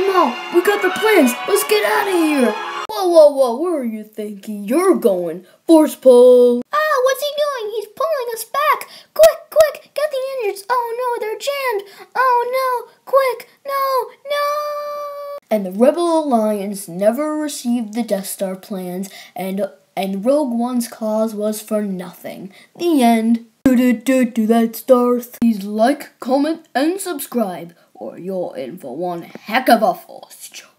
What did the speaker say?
Mom, we got the plans. Let's get out of here. Whoa, where are you thinking you're going? Force pull. Ah, what's he doing? He's pulling us back. Quick, get the engines. Oh no, they're jammed. Oh no, quick, no. And the Rebel Alliance never received the Death Star plans, and Rogue One's cause was for nothing. The end. That's Darth. Please like, comment, and subscribe, or you're in for one heck of a force choke.